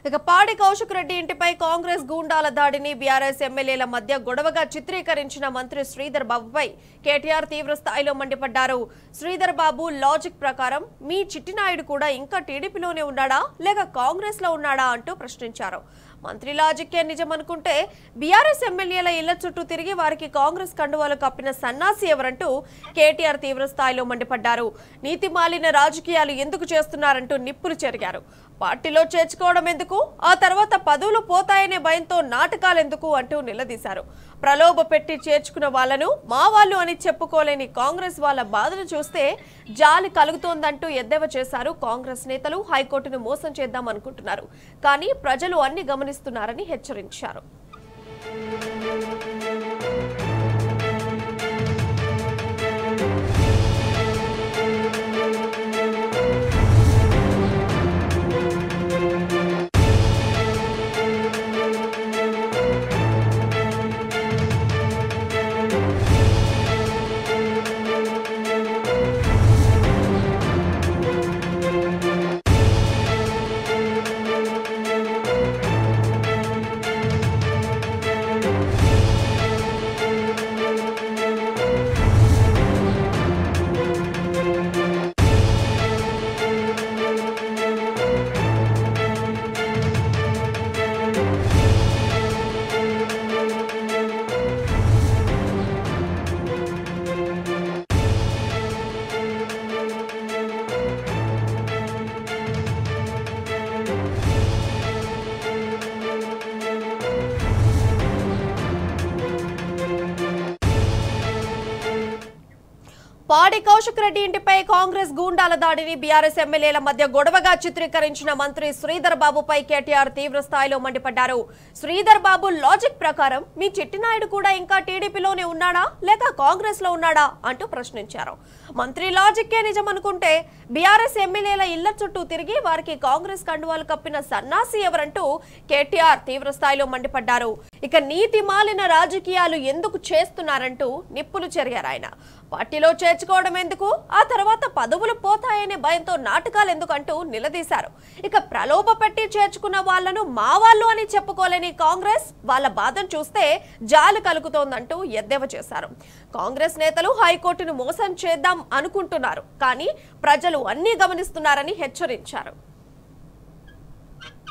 ఇక పాడి కౌశిక్ రెడ్డి ఇంటిపై కాంగ్రెస్ గూండాల దాడిని బీఆర్ఎస్ ఎమ్మెల్యేల మధ్య గొడవగా చిత్రీకరించిన మంత్రి శ్రీధర్ బాబుపై కేటీఆర్ తీవ్ర స్థాయిలో మండిపడ్డారు. శ్రీధర్ బాబు లాజిక్ ప్రకారం మీ చిట్టినాయుడు కూడా ఇంకా టీడీపీలోనే ఉన్నాడా లేక కాంగ్రెస్ లో ఉన్నాడా అంటూ ప్రశ్నించారు. మంత్రి లాజిక్కే నిజమనుకుంటే బీఆర్ఎస్ ఎమ్మెల్యేల ఇళ్ల చుట్టూ తిరిగి వారికి కాంగ్రెస్ కండువాలు కప్పిన సన్నాసి ఎవరంటూ కేటీఆర్ తీవ్ర స్థాయిలో మండిపడ్డారు. నీతి మాలిన రాజకీయాలు ఎందుకు చేస్తున్నారంటూ నిప్పులు చెరిగారు. పార్టీలో చేర్చుకోవడం ఎందుకు, ఆ తర్వాత పదవులు పోతాయనే భయంతో నాటకాలెందుకు అంటూ నిలదీశారు. ప్రలోభ పెట్టి చేర్చుకున్న వాళ్లను మా వాళ్ళు అని చెప్పుకోలేని కాంగ్రెస్ వాళ్ళ బాధను చూస్తే జాలి కలుగుతోందంటూ ఎద్దేవా చేశారు. కాంగ్రెస్ నేతలు హైకోర్టును మోసం చేద్దాం అనుకుంటున్నారు, కానీ ప్రజలు అన్ని గమనిస్తున్నారని హెచ్చరించారు. పాడి కౌశిక్ రెడ్డి ఇంటిపై కాంగ్రెస్ గూండాల దాడిని బీఆర్ఎస్ ఎమ్మెల్యేల మధ్య గొడవగా చిత్రీకరించిన మంత్రి శ్రీధర్ బాబుపై కేటీఆర్ తీవ్ర స్థాయిలో మండిపడ్డారు. శ్రీధర్ బాబు లాజిక్ ప్రకారం మీ చిట్టినాయుడు కూడా ఇంకా టీడీపీలోనే ఉన్నాడా లేక కాంగ్రెస్ లో ఉన్నాడా అంటూ ప్రశ్నించారు. మంత్రి లాజిక్కే నిజమనుకుంటే బీఆర్ఎస్ ఎమ్మెల్యేల ఇళ్ల చుట్టూ తిరిగి వారికి కాంగ్రెస్ కండువాలు కప్పిన సన్నాసి ఎవరంటూ కేటీఆర్ తీవ్ర స్థాయిలో మండిపడ్డారు. ఇక నీతి మాలిన రాజకీయాలు ఎందుకు చేస్తున్నారంటూ నిప్పులు చెరిగారు ఆయన. పార్టీలో చేర్చుకోవడం ఎందుకు, ఆ తర్వాత పదవులు పోతాయనే భయంతో నాటకాలు ఎందుకంటూ నిలదీశారు. ఇక ప్రలోభ పెట్టి చేర్చుకున్న వాళ్లను మా వాళ్ళు అని చెప్పుకోలేని కాంగ్రెస్ వాళ్ళ బాధను చూస్తే జాలి కలుగుతోందంటూ ఎద్దేవా చేశారు. కాంగ్రెస్ నేతలు హైకోర్టును మోసం చేద్దాం అనుకుంటున్నారు, కానీ ప్రజలు అన్నీ గమనిస్తున్నారని హెచ్చరించారు.